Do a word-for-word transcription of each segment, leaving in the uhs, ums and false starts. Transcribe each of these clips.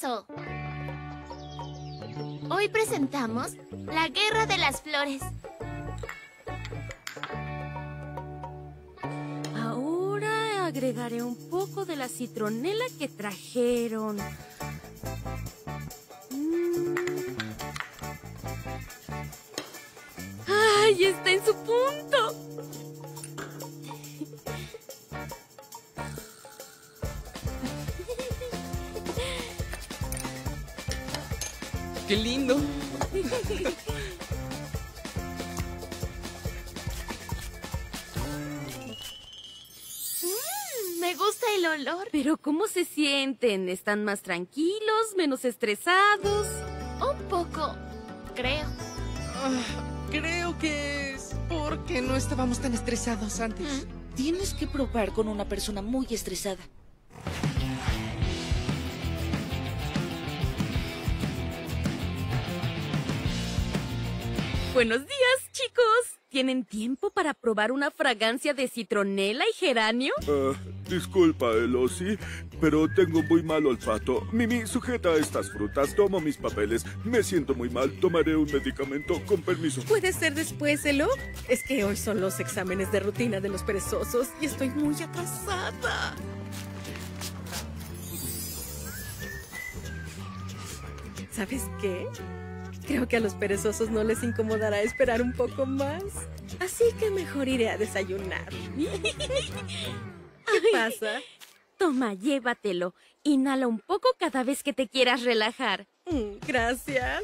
eso. Hoy presentamos La Guerra de las Flores. Ahora agregaré un poco de la citronela que trajeron. Mm. ¡Ay, está en su punto! ¡Qué lindo! Mm, me gusta el olor. Pero ¿cómo se sienten? ¿Están más tranquilos, menos estresados? Un poco, creo. Ah, creo que es porque no estábamos tan estresados antes. ¿Mm? Tienes que probar con una persona muy estresada. Buenos días, chicos. ¿Tienen tiempo para probar una fragancia de citronela y geranio? Uh, disculpa, Elosy, pero tengo muy mal olfato. Mimi, sujeta estas frutas. Tomo mis papeles. Me siento muy mal. Tomaré un medicamento. Con permiso. ¿Puede ser después, Elo? Es que hoy son los exámenes de rutina de los perezosos y estoy muy atrasada. ¿Sabes qué? Creo que a los perezosos no les incomodará esperar un poco más. Así que mejor iré a desayunar. ¿Qué pasa? Toma, llévatelo. Inhala un poco cada vez que te quieras relajar. Mm, gracias.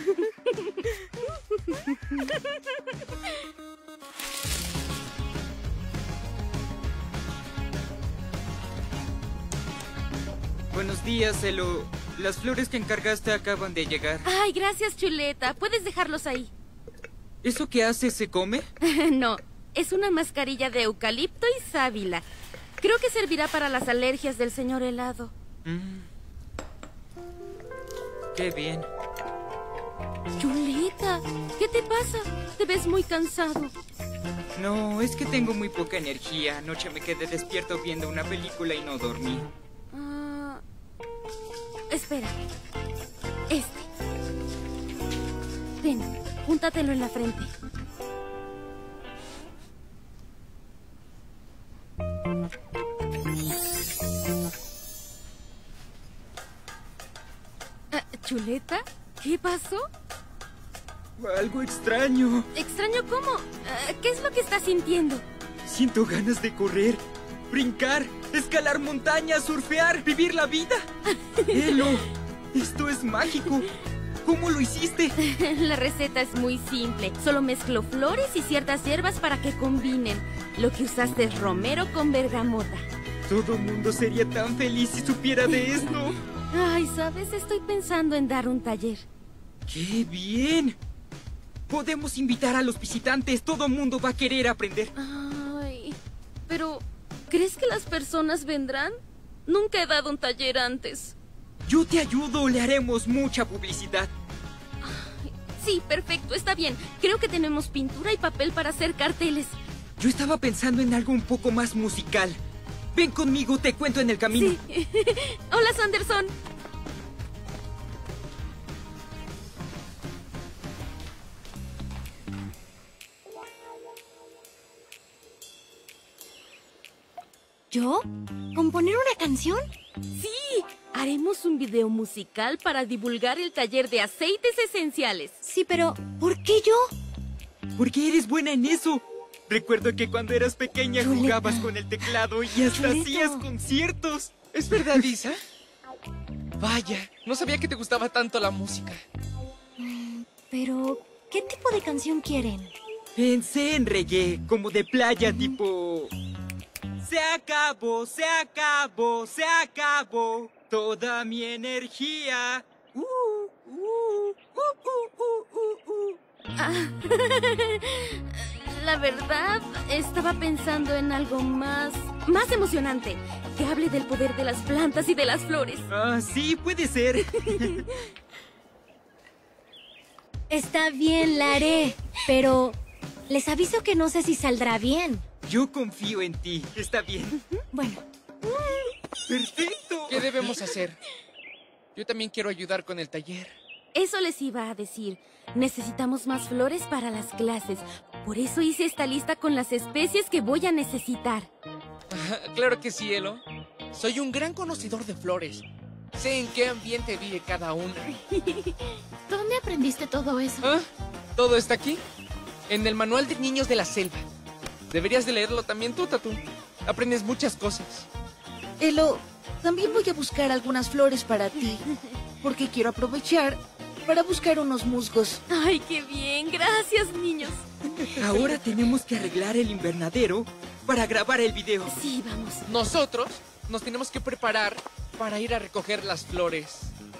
Buenos días, Elo. Las flores que encargaste acaban de llegar. Ay, gracias, chuleta. Puedes dejarlos ahí. ¿Eso que haces se come? No, es una mascarilla de eucalipto y sábila. Creo que servirá para las alergias del señor helado. Mm. Qué bien. Chuleta, ¿qué te pasa? Te ves muy cansado. No, es que tengo muy poca energía. Anoche me quedé despierto viendo una película y no dormí. Ah, espera. Este. Ten, púntatelo en la frente. Ah, ¿Chuleta? ¿Qué pasó? Algo extraño. ¿Extraño cómo? Ah, ¿qué es lo que estás sintiendo? Siento ganas de correr, brincar, escalar montañas, surfear, vivir la vida. Elo, esto es mágico. ¿Cómo lo hiciste? La receta es muy simple. Solo mezclo flores y ciertas hierbas para que combinen. Lo que usaste es romero con bergamota. Todo mundo sería tan feliz si supiera de esto. Ay, ¿sabes? Estoy pensando en dar un taller. ¡Qué bien! Podemos invitar a los visitantes. Todo mundo va a querer aprender. Ay, pero ¿crees que las personas vendrán? Nunca he dado un taller antes. Yo te ayudo. Le haremos mucha publicidad. Ay, sí, perfecto. Está bien. Creo que tenemos pintura y papel para hacer carteles. Yo estaba pensando en algo un poco más musical. Ven conmigo, te cuento en el camino. Sí. Hola, Sanderson. ¿Yo? ¿Componer una canción? Sí, haremos un video musical para divulgar el taller de aceites esenciales. Sí, pero ¿por qué yo? Porque eres buena en eso. Recuerdo que cuando eras pequeña Chuleta. jugabas con el teclado y hasta Chuleta. hacías conciertos. ¿Es verdad, Isa? Vaya, no sabía que te gustaba tanto la música. Pero, ¿qué tipo de canción quieren? Pensé en reggae, como de playa, tipo... Se acabó, se acabó, se acabó toda mi energía. Uh, uh, uh, uh, uh, uh, uh. Ah, la verdad, estaba pensando en algo más... más emocionante. Que hable del poder de las plantas y de las flores. Ah, sí, puede ser. Está bien, la haré, pero les aviso que no sé si saldrá bien. Yo confío en ti. ¿Está bien? Bueno, ¡Perfecto! ¿Qué debemos hacer? Yo también quiero ayudar con el taller. Eso les iba a decir. Necesitamos más flores para las clases. Por eso hice esta lista con las especies que voy a necesitar. Claro que sí, Elo. Soy un gran conocedor de flores. Sé en qué ambiente vive cada una. ¿Dónde aprendiste todo eso? ¿Ah? ¿Todo está aquí? En el manual de niños de la selva. Deberías de leerlo también tú, Tatu. Aprendes muchas cosas. Elo, también voy a buscar algunas flores para ti, porque quiero aprovechar para buscar unos musgos. ¡Ay, qué bien! Gracias, niños. Ahora tenemos que arreglar el invernadero para grabar el video. Sí, vamos. Nosotros nos tenemos que preparar para ir a recoger las flores.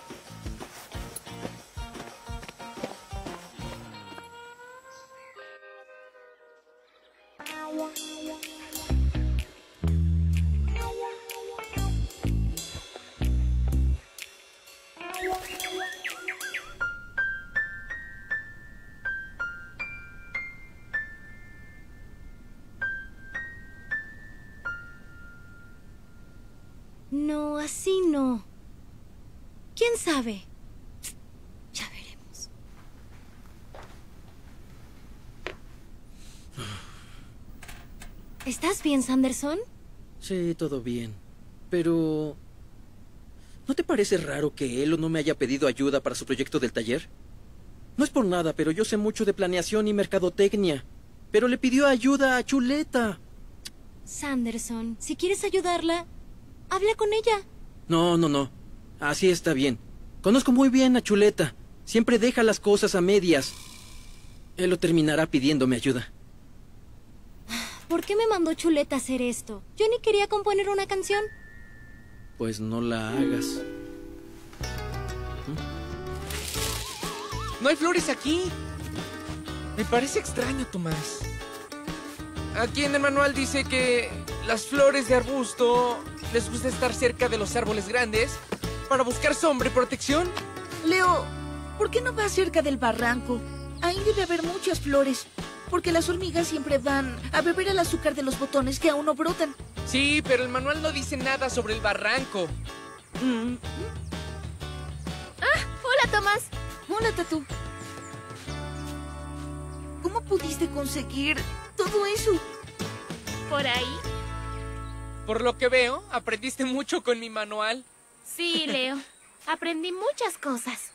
No, así no. ¿Quién sabe? Ya veremos. ¿Estás bien, Sanderson? Sí, todo bien. Pero... ¿no te parece raro que Elo no me haya pedido ayuda para su proyecto del taller? No es por nada, pero yo sé mucho de planeación y mercadotecnia. Pero le pidió ayuda a Chuleta. Sanderson, si quieres ayudarla, habla con ella. No, no, no. Así está bien. Conozco muy bien a Chuleta. Siempre deja las cosas a medias. Él lo terminará pidiéndome ayuda. ¿Por qué me mandó Chuleta a hacer esto? Yo ni quería componer una canción. Pues no la hagas. No hay flores aquí. Me parece extraño, Tomás. Aquí en el manual dice que las flores de arbusto les gusta estar cerca de los árboles grandes para buscar sombra y protección. Leo, ¿por qué no vas cerca del barranco? Ahí debe haber muchas flores, porque las hormigas siempre van a beber el azúcar de los botones que aún no brotan. Sí, pero el manual no dice nada sobre el barranco. Mm. Hola, Tomás. Hola, Tatu. ¿Cómo pudiste conseguir todo eso? ¿Por ahí? Por lo que veo, aprendiste mucho con mi manual. Sí, Leo. Aprendí muchas cosas.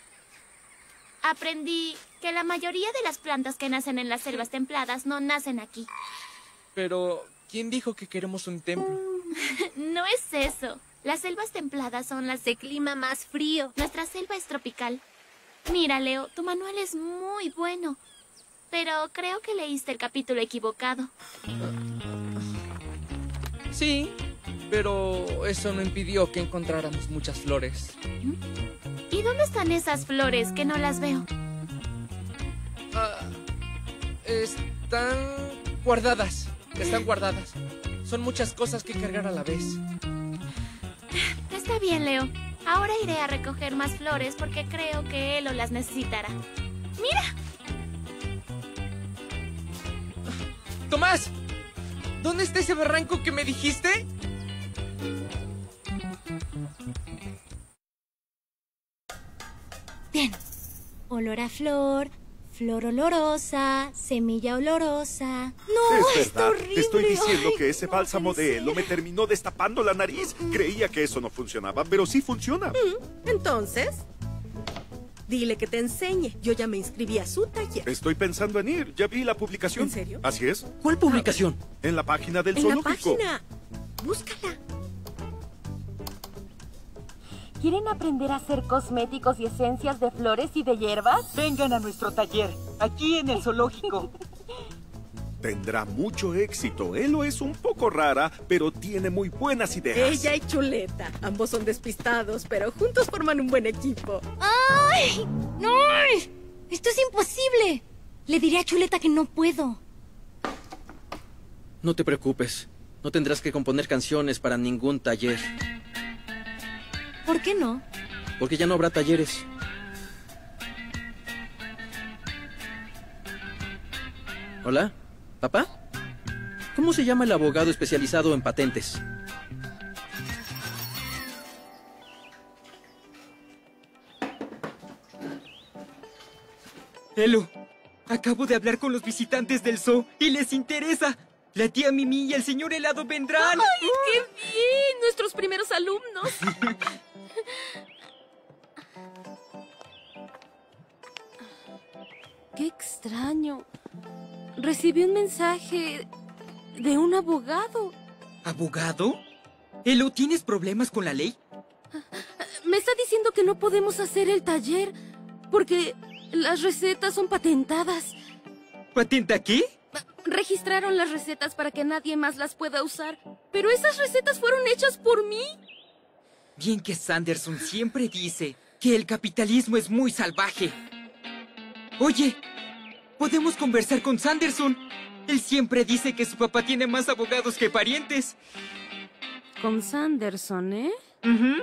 Aprendí que la mayoría de las plantas que nacen en las selvas templadas no nacen aquí. Pero, ¿quién dijo que queremos un templo? No es eso. Las selvas templadas son las de clima más frío. Nuestra selva es tropical. Mira, Leo, tu manual es muy bueno. Pero creo que leíste el capítulo equivocado. Sí, pero eso no impidió que encontráramos muchas flores. ¿Y dónde están esas flores que no las veo? Ah, están guardadas. Están guardadas. Son muchas cosas que cargar a la vez. Está bien, Leo. Ahora iré a recoger más flores porque creo que Elo las necesitará. ¡Mira! ¡Tomás! ¿Dónde está ese barranco que me dijiste? Bien. Olor a flor, flor olorosa, semilla olorosa. ¡No, Es está verdad, horrible! te estoy diciendo Ay, que ese no bálsamo puede de Elo ser. me terminó destapando la nariz. Creía que eso no funcionaba, pero sí funciona. Entonces, dile que te enseñe. Yo ya me inscribí a su taller. Estoy pensando en ir, ya vi la publicación. ¿En serio? Así es, ¿Cuál publicación? en la página del En la zoológico. página. Búscala. ¿Quieren aprender a hacer cosméticos y esencias de flores y de hierbas? Vengan a nuestro taller, aquí en el zoológico. Tendrá mucho éxito. Elo es un poco rara, pero tiene muy buenas ideas. Ella y Chuleta. Ambos son despistados, pero juntos forman un buen equipo. ¡Ay! ¡No! ¡Esto es imposible! Le diré a Chuleta que no puedo. No te preocupes. No tendrás que componer canciones para ningún taller. ¿Por qué no? Porque ya no habrá talleres. ¿Hola? ¿Papá? ¿Cómo se llama el abogado especializado en patentes? Elo, acabo de hablar con los visitantes del zoo y les interesa. La tía Mimi y el señor Helado vendrán. ¡Ay, qué bien! Nuestros primeros alumnos. Qué extraño. Recibí un mensaje de un abogado. ¿Abogado? Elo, ¿tienes problemas con la ley? Me está diciendo que no podemos hacer el taller porque las recetas son patentadas. ¿Patenta qué? Registraron las recetas para que nadie más las pueda usar, pero esas recetas fueron hechas por mí. Bien que Sanderson siempre dice que el capitalismo es muy salvaje. Oye, podemos conversar con Sanderson. Él siempre dice que su papá tiene más abogados que parientes. Con Sanderson, ¿eh? Uh-huh.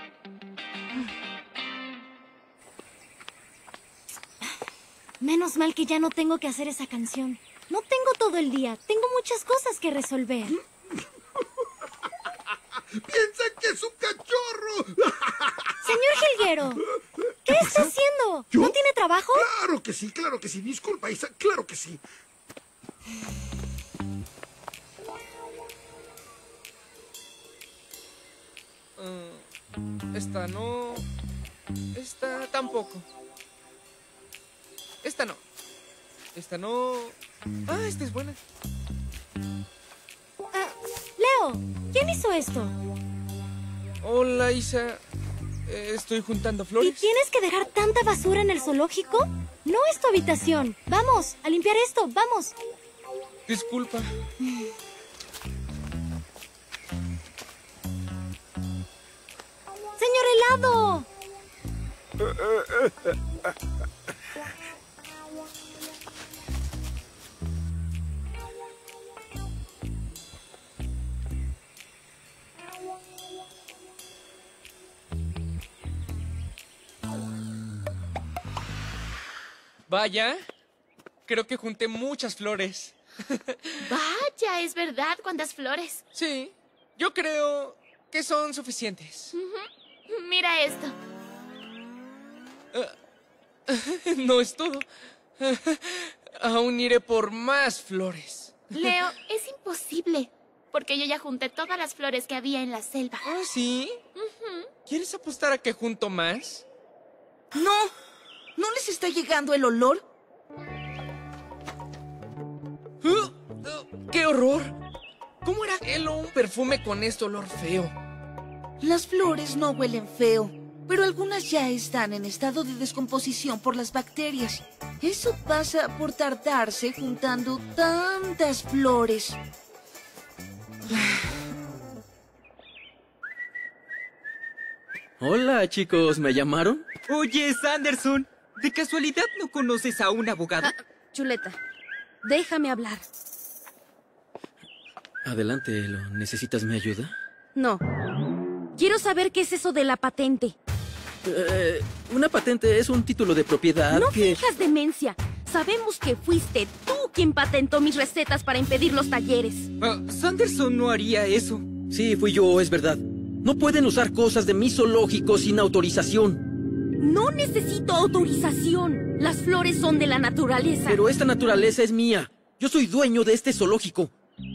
Menos mal que ya no tengo que hacer esa canción. No tengo todo el día. Tengo muchas cosas que resolver. ¡Piensa que es un cachorro! Señor Jilguero, ¿qué está haciendo? ¿Yo? ¿No tiene trabajo? Claro que sí, claro que sí. Disculpa, Isa, claro que sí. Uh, esta no. Esta tampoco. Esta no. Esta no. Ah, esta es buena. Ah, Leo, ¿quién hizo esto? Hola, Isa. Eh, estoy juntando flores. ¿Y tienes que dejar tanta basura en el zoológico? No es tu habitación. Vamos, a limpiar esto, vamos. Disculpa. ¡Señor Helado! Vaya, creo que junté muchas flores. Vaya, es verdad, cuántas flores. Sí, yo creo que son suficientes. Uh-huh. Mira esto. Uh, no es todo. Aún iré por más flores. Leo, es imposible, porque yo ya junté todas las flores que había en la selva. ¿Ah, sí? Uh-huh. ¿Quieres apostar a que junto más? No, ¿no les está llegando el olor? Uh, uh, ¡Qué horror! ¿Cómo era Elo un perfume con este olor feo? Las flores no huelen feo, pero algunas ya están en estado de descomposición por las bacterias. Eso pasa por tardarse juntando tantas flores. Hola, chicos, ¿me llamaron? Oye, Sanderson, ¿de casualidad no conoces a un abogado? Ah, Chuleta, déjame hablar. Adelante, Elo. ¿Necesitas mi ayuda? No. Quiero saber qué es eso de la patente. Eh, una patente es un título de propiedad No que... finjas demencia. Sabemos que fuiste tú quien patentó mis recetas para impedir los talleres. Uh, Sanderson no haría eso. Sí, fui yo, es verdad. No pueden usar cosas de mi zoológico sin autorización. No necesito autorización. Las flores son de la naturaleza. Pero esta naturaleza es mía. Yo soy dueño de este zoológico.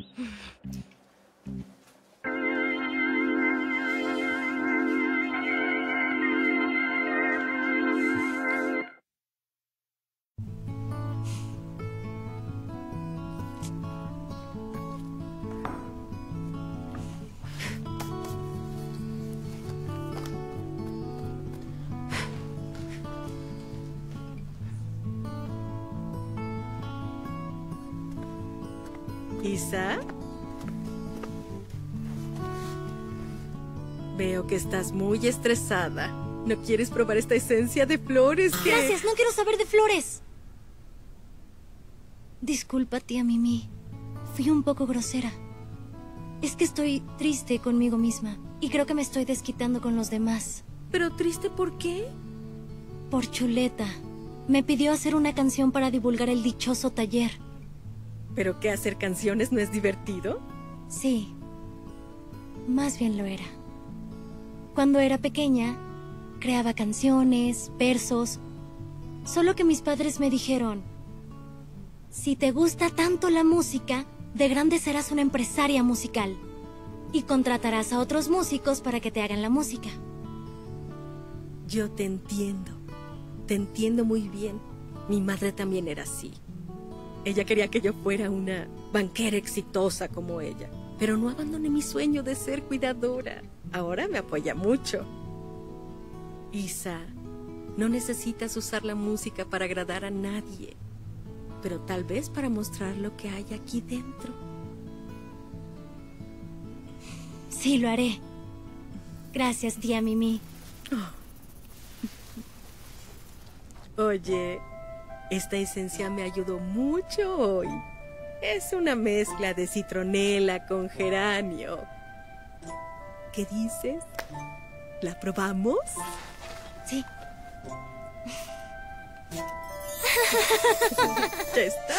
¿Isa? Veo que estás muy estresada. ¿No quieres probar esta esencia de flores que...? Gracias, no quiero saber de flores. Disculpa, tía Mimi. Fui un poco grosera. Es que estoy triste conmigo misma y creo que me estoy desquitando con los demás. ¿Pero triste por qué? Por Chuleta. Me pidió hacer una canción para divulgar el dichoso taller. ¿Pero qué, hacer canciones no es divertido? Sí. Más bien lo era. Cuando era pequeña, creaba canciones, versos. Solo que mis padres me dijeron, si te gusta tanto la música, de grande serás una empresaria musical. Y contratarás a otros músicos para que te hagan la música. Yo te entiendo. Te entiendo muy bien. Mi madre también era así. Ella quería que yo fuera una banquera exitosa como ella. Pero no abandoné mi sueño de ser cuidadora. Ahora me apoya mucho. Isa, no necesitas usar la música para agradar a nadie. Pero tal vez para mostrar lo que hay aquí dentro. Sí, lo haré. Gracias, tía Mimi. Oh. Oye, esta esencia me ayudó mucho hoy. Es una mezcla de citronela con geranio. ¿Qué dices? ¿La probamos? Sí. ¿Ya está?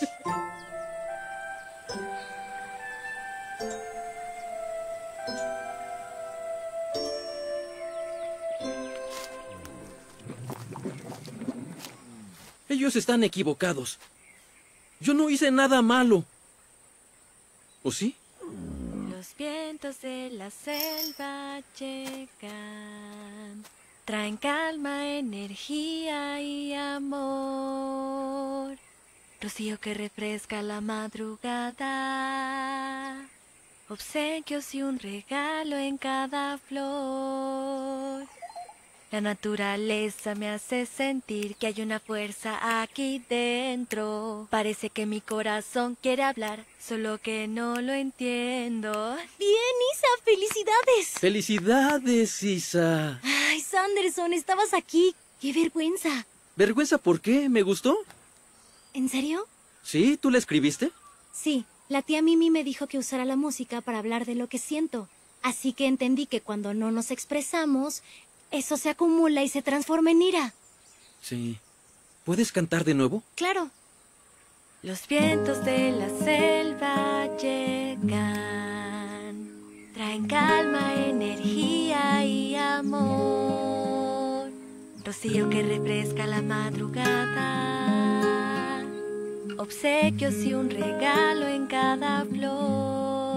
Ellos están equivocados. Yo no hice nada malo. ¿O sí? Los vientos de la selva llegan, traen calma, energía y amor. Rocío que refresca la madrugada, obsequios y un regalo en cada flor. La naturaleza me hace sentir que hay una fuerza aquí dentro. Parece que mi corazón quiere hablar, solo que no lo entiendo. Bien, Isa, felicidades. Felicidades, Isa. Ay, Sanderson, estabas aquí. Qué vergüenza. ¿Vergüenza por qué? ¿Me gustó? ¿En serio? ¿Sí? ¿Tú la escribiste? Sí, la tía Mimi me dijo que usara la música para hablar de lo que siento. Así que entendí que cuando no nos expresamos, eso se acumula y se transforma en ira. Sí. ¿Puedes cantar de nuevo? Claro. Los vientos de la selva llegan, traen calma, energía y amor. Rocío que refresca la madrugada, obsequios y un regalo en cada flor.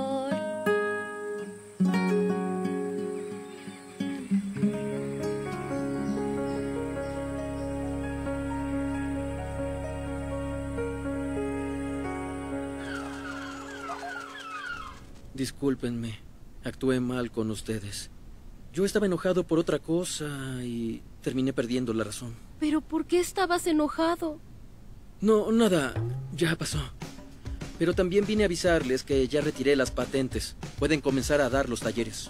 Discúlpenme, actué mal con ustedes. Yo estaba enojado por otra cosa y terminé perdiendo la razón. ¿Pero por qué estabas enojado? No, nada, ya pasó. Pero también vine a avisarles que ya retiré las patentes. Pueden comenzar a dar los talleres.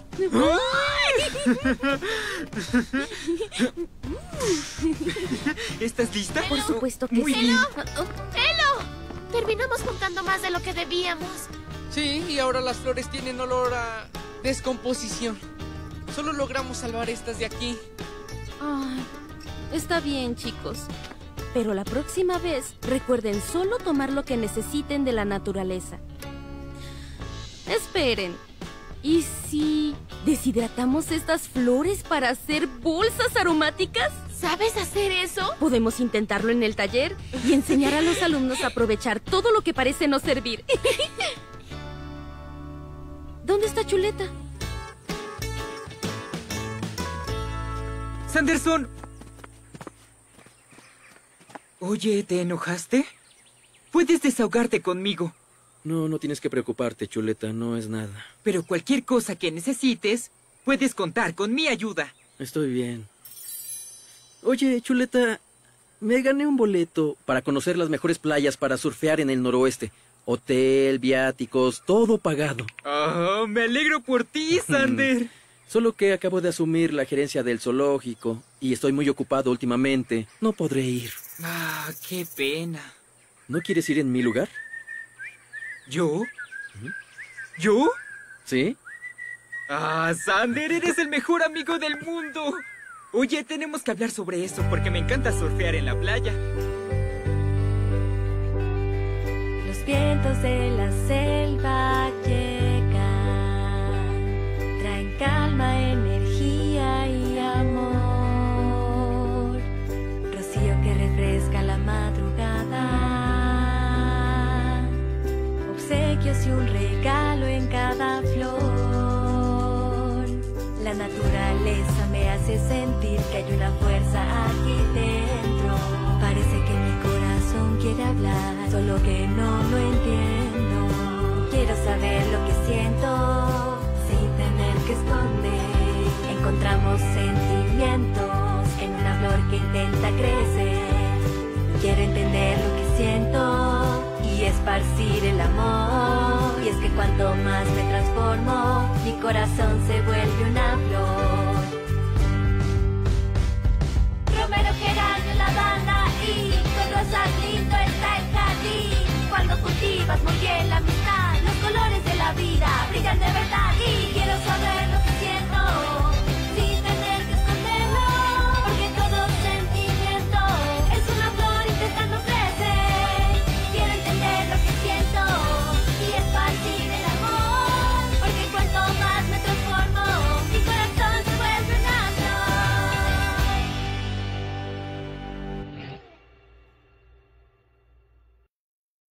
¿Estás lista? Por supuesto que Muy sí. bien. ¡Elo! Terminamos juntando más de lo que debíamos. Sí, y ahora las flores tienen olor a descomposición. Solo logramos salvar estas de aquí. Ay, está bien, chicos. Pero la próxima vez, recuerden solo tomar lo que necesiten de la naturaleza. Esperen. ¿Y si deshidratamos estas flores para hacer bolsas aromáticas? ¿Sabes hacer eso? Podemos intentarlo en el taller y enseñar a los alumnos a aprovechar todo lo que parece no servir. ¿Dónde está Chuleta? Sanderson. Oye, ¿te enojaste? Puedes desahogarte conmigo. No, no tienes que preocuparte, Chuleta, no es nada. Pero cualquier cosa que necesites, puedes contar con mi ayuda. Estoy bien. Oye, Chuleta, me gané un boleto para conocer las mejores playas para surfear en el noroeste. Hotel, viáticos, todo pagado. Oh, me alegro por ti, Sander. Solo que acabo de asumir la gerencia del zoológico y estoy muy ocupado últimamente. No podré ir. Ah, qué pena. ¿No quieres ir en mi lugar? ¿Yo? ¿Yo? ¿Sí? Ah, Sander, eres el mejor amigo del mundo. Oye, tenemos que hablar sobre eso porque me encanta surfear en la playa. Los vientos de la selva llegan, traen calma, energía y amor. Rocío que refresca sentir que hay una fuerza aquí dentro. Parece que mi corazón quiere hablar, solo que no lo entiendo. Quiero saber lo que siento, sin tener que esconder. Encontramos sentimientos en una flor que intenta crecer. Quiero entender lo que siento y esparcir el amor. Y es que cuanto más me transformo, mi corazón se vuelve una flor.